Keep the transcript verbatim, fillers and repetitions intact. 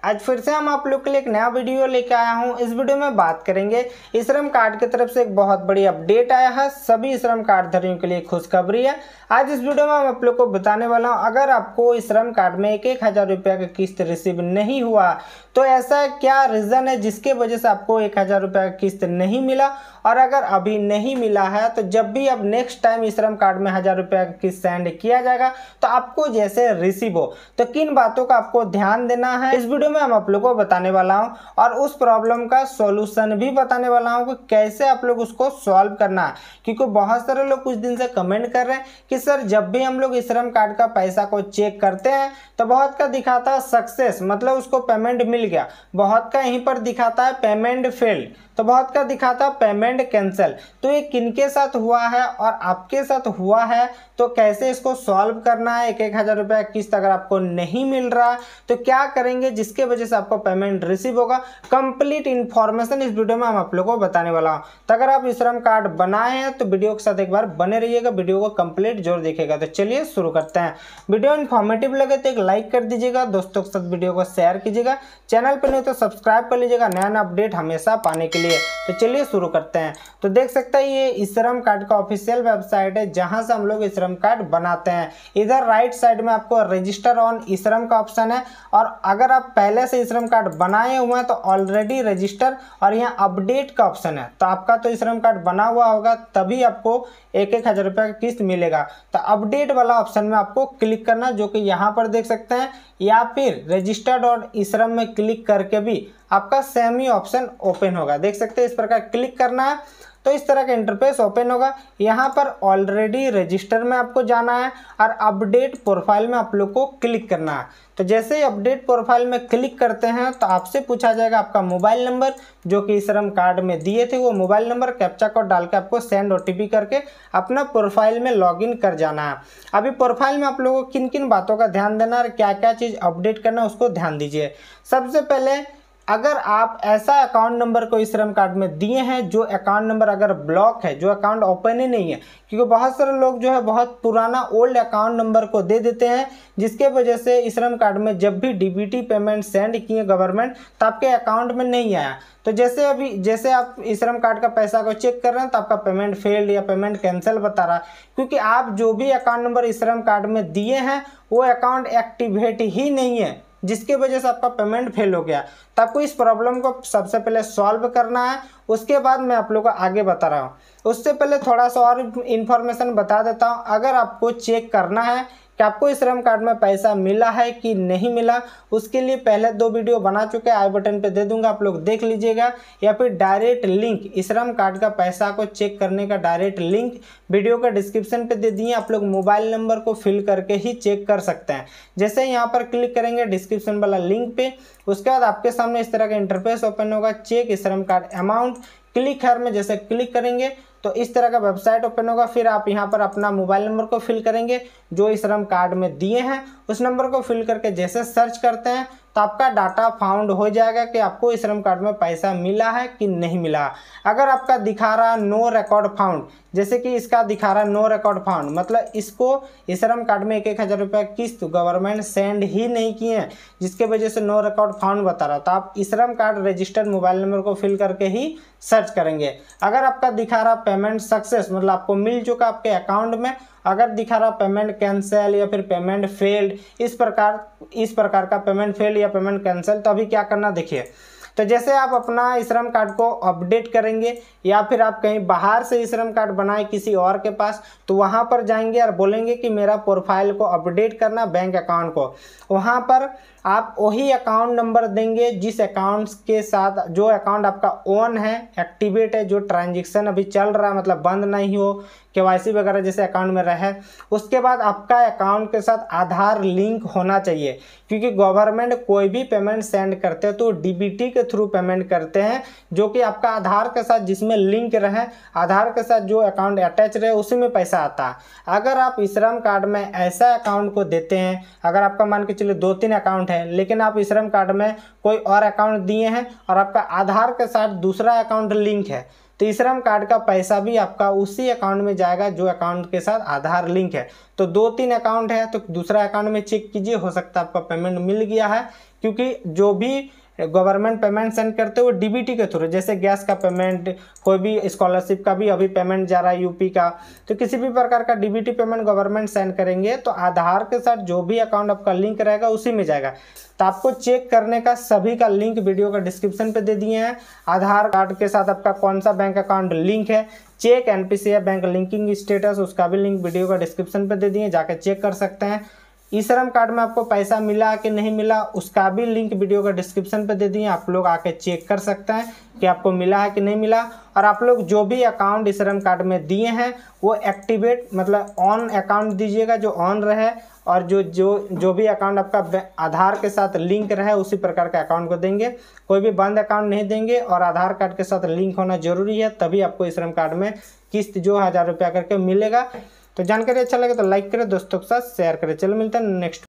आज फिर से हम आप लोग के लिए एक नया वीडियो लेके आया हूं। इस वीडियो में बात करेंगे ई श्रम कार्ड की तरफ से एक बहुत बड़ी अपडेट आया है। सभी श्रम कार्ड धारियों के लिए खुशखबरी है। आज इस वीडियो में हम आप लोग को बताने वाला हूं, अगर आपको इस श्रम कार्ड में एक एक हज़ार रुपया का किस्त रिसीव नहीं हुआ तो ऐसा क्या रीज़न है जिसके वजह से आपको एक हज़ार रुपया का किस्त नहीं मिला, और अगर अभी नहीं मिला है तो जब भी अब नेक्स्ट टाइम इस श्रम कार्ड में हज़ार रुपया का किस्त सेंड किया जाएगा तो आपको जैसे रिसीव हो तो किन बातों का आपको ध्यान देना है, इस वीडियो में हम आप लोगों को बताने वाला हूं। और उस प्रॉब्लम का सॉल्यूशन भी बताने वाला हूं कि कैसे आप लोग उसको सॉल्व करना है। क्योंकि बहुत सारे लोग कुछ दिन से कमेंट कर रहे हैं कि सर जब भी हम लोग इस श्रम कार्ड का पैसा को चेक करते हैं तो बहुत का दिखाता है सक्सेस, मतलब उसको पेमेंट मिल गया, बहुत का यहीं पर दिखाता है पेमेंट फेल्ड, तो बहुत का दिखाता पेमेंट कैंसिल। तो ये किनके साथ हुआ है और आपके साथ हुआ है तो कैसे इसको सॉल्व करना है। एक एक हज़ार रुपया किस्त अगर आपको नहीं मिल रहा तो क्या करेंगे जिसके वजह से आपको पेमेंट रिसीव होगा, कंप्लीट इन्फॉर्मेशन इस वीडियो में हम आप लोगों को बताने वाला हूँ। तो अगर आप ई श्रम कार्ड बनाए हैं तो वीडियो के साथ एक बार बने रहिएगा, वीडियो को कंप्लीट जरूर देखिएगा। तो चलिए शुरू करते हैं। वीडियो इन्फॉर्मेटिव लगे तो एक लाइक कर दीजिएगा, दोस्तों के साथ वीडियो को शेयर कीजिएगा, चैनल पर नहीं तो सब्सक्राइब कर लीजिएगा नया नया अपडेट हमेशा पाने के लिए। तो चलिए शुरू करते हैं। तो देख सकते हैं ये ई श्रम कार्ड का ऑफिशियल वेबसाइट है जहां से हम लोग ई श्रम कार्ड बनाते हैं। इधर राइट साइड में आपको रजिस्टर ऑन ई श्रम का ऑप्शन है, और अगर आप पहले से ई श्रम कार्ड बनाए हुए हैं तो ऑलरेडी रजिस्टर और यहाँ अपडेट का ऑप्शन है। तो आपका तो ई श्रम कार्ड बना हुआ होगा तभी आपको एक एक हज़ार रुपये का किस्त मिलेगा। तो अपडेट वाला ऑप्शन में आपको क्लिक करना, जो कि यहाँ पर देख सकते हैं, या फिर रजिस्टर्ड और ई श्रम में क्लिक करके भी आपका सेम ही ऑप्शन ओपन होगा। देख सकते हैं इस प्रकार क्लिक करना है तो इस तरह का इंटरफेस ओपन होगा। यहाँ पर ऑलरेडी रजिस्टर में आपको जाना है और अपडेट प्रोफाइल में आप लोग को क्लिक करना है। तो जैसे ही अपडेट प्रोफाइल में क्लिक करते हैं तो आपसे पूछा जाएगा आपका मोबाइल नंबर, जो कि ई श्रम कार्ड में दिए थे वो मोबाइल नंबर कैप्चा कोड डाल के आपको सेंड ओटीपी करके अपना प्रोफाइल में लॉगिन कर जाना है। अभी प्रोफाइल में आप लोगों को किन किन बातों का ध्यान देना है और क्या क्या चीज़ अपडेट करना है उसको ध्यान दीजिए। सबसे पहले, अगर आप ऐसा अकाउंट नंबर को ई श्रम कार्ड में दिए हैं जो अकाउंट नंबर अगर ब्लॉक है, जो अकाउंट ओपन ही नहीं है, क्योंकि बहुत सारे लोग जो है बहुत पुराना ओल्ड अकाउंट नंबर को दे देते हैं जिसके वजह से ई श्रम कार्ड में जब भी डीबीटी पेमेंट सेंड किए गवर्नमेंट तो आपके अकाउंट में नहीं आया। तो जैसे अभी जैसे आप ई श्रम कार्ड का पैसा को चेक कर रहे हैं तो आपका पेमेंट फेल्ड या पेमेंट कैंसिल बता रहा है, क्योंकि आप जो भी अकाउंट नंबर ई श्रम कार्ड में दिए हैं वो अकाउंट एक्टिवेट ही नहीं है, जिसके वजह से आपका पेमेंट फेल हो गया। तो आपको इस प्रॉब्लम को सबसे पहले सॉल्व करना है, उसके बाद मैं आप लोगों को आगे बता रहा हूँ। उससे पहले थोड़ा सा और इन्फॉर्मेशन बता देता हूँ। अगर आपको चेक करना है कि आपको ई श्रम कार्ड में पैसा मिला है कि नहीं मिला, उसके लिए पहले दो वीडियो बना चुके हैं, आई बटन पे दे दूंगा, आप लोग देख लीजिएगा। या फिर डायरेक्ट लिंक ई श्रम कार्ड का पैसा को चेक करने का डायरेक्ट लिंक वीडियो का डिस्क्रिप्शन पे दे दिए, आप लोग मोबाइल नंबर को फिल करके ही चेक कर सकते हैं। जैसे यहाँ पर क्लिक करेंगे डिस्क्रिप्शन वाला लिंक पे, उसके बाद आपके सामने इस तरह का इंटरफेस ओपन होगा। Check e Shram card amount, click हर में जैसे क्लिक करेंगे तो इस तरह का वेबसाइट ओपन होगा। फिर आप यहाँ पर अपना मोबाइल नंबर को फिल करेंगे जो ई श्रम कार्ड में दिए हैं, उस नंबर को फिल करके जैसे सर्च करते हैं तो आपका डाटा फाउंड हो जाएगा कि आपको ई श्रम कार्ड में पैसा मिला है कि नहीं मिला। अगर आपका दिखा रहा नो रिकॉर्ड फाउंड, जैसे कि इसका दिखा रहा नो रिकॉर्ड फाउंड, मतलब इसको ई श्रम कार्ड में एक एक हज़ार रुपया किस्त गवर्नमेंट सेंड ही नहीं किए हैं, जिसके वजह से नो रिकॉर्ड फाउंड बता रहा, तो आप e Shram card registered mobile number को फिल करके ही सर्च करेंगे। अगर आपका दिखा रहा पेमेंट सक्सेस, मतलब आपको मिल चुका आपके अकाउंट में, अगर दिखा रहा पेमेंट कैंसिल या फिर पेमेंट फेल्ड, इस प्रकार इस प्रकार का पेमेंट फेल्ड या पेमेंट कैंसिल, तो अभी क्या करना देखिए। तो जैसे आप अपना ई श्रम कार्ड को अपडेट करेंगे या फिर आप कहीं बाहर से ई श्रम कार्ड बनाए किसी और के पास, तो वहाँ पर जाएंगे और बोलेंगे कि मेरा प्रोफाइल को अपडेट करना बैंक अकाउंट को। वहाँ पर आप वही अकाउंट नंबर देंगे जिस अकाउंट के साथ, जो अकाउंट आपका ओन है, एक्टिवेट है, जो ट्रांजेक्शन अभी चल रहा है, मतलब बंद नहीं हो, केवाईसी वगैरह जैसे अकाउंट में रहे। उसके बाद आपका अकाउंट के साथ आधार लिंक होना चाहिए, क्योंकि गवर्नमेंट कोई भी पेमेंट सेंड करते हैं तो डीबीटी के थ्रू पेमेंट करते हैं, जो कि आपका आधार के साथ जिसमें लिंक रहे, आधार के साथ जो अकाउंट अटैच रहे उसी में पैसा आता है। अगर आप ई श्रम कार्ड में ऐसा अकाउंट को देते हैं, अगर आपका मान के चलिए दो तीन अकाउंट है लेकिन आप ई श्रम कार्ड में कोई और अकाउंट दिए हैं और आपका आधार के साथ दूसरा अकाउंट लिंक है, तो ई श्रम कार्ड का पैसा भी आपका उसी अकाउंट में जाएगा जो अकाउंट के साथ आधार लिंक है। तो दो तीन अकाउंट है तो दूसरा अकाउंट में चेक कीजिए, हो सकता है आपका पेमेंट मिल गया है, क्योंकि जो भी गवर्नमेंट पेमेंट सेंड करते हो डीबीटी के थ्रू, जैसे गैस का पेमेंट, कोई भी स्कॉलरशिप का भी अभी पेमेंट जा रहा है यूपी का, तो किसी भी प्रकार का डीबीटी पेमेंट गवर्नमेंट सेंड करेंगे तो आधार के साथ जो भी अकाउंट आपका लिंक रहेगा उसी में जाएगा। तो आपको चेक करने का सभी का लिंक वीडियो का डिस्क्रिप्शन पे दे दिए हैं। आधार कार्ड के साथ आपका कौन सा बैंक अकाउंट लिंक है, check NPCI bank linking status, उसका भी लिंक वीडियो का डिस्क्रिप्शन पे दे दिए, जाकर चेक कर सकते हैं। ई श्रम कार्ड में आपको पैसा मिला कि नहीं मिला उसका भी लिंक वीडियो का डिस्क्रिप्शन पे दे दिए, आप लोग आके चेक कर सकते हैं कि आपको मिला है कि नहीं मिला। और आप लोग जो भी अकाउंट ई श्रम कार्ड में दिए हैं वो एक्टिवेट मतलब ऑन अकाउंट दीजिएगा जो ऑन रहे, और जो जो जो भी अकाउंट आपका आधार के साथ लिंक रहे उसी प्रकार के अकाउंट को देंगे, कोई भी बंद अकाउंट नहीं देंगे। और आधार कार्ड के साथ लिंक होना जरूरी है, तभी आपको ई श्रम कार्ड में किस्त जो हज़ार रुपया करके मिलेगा। तो जानकारी अच्छा लगे तो लाइक करें, दोस्तों के साथ शेयर करें। चलो मिलते हैं नेक्स्ट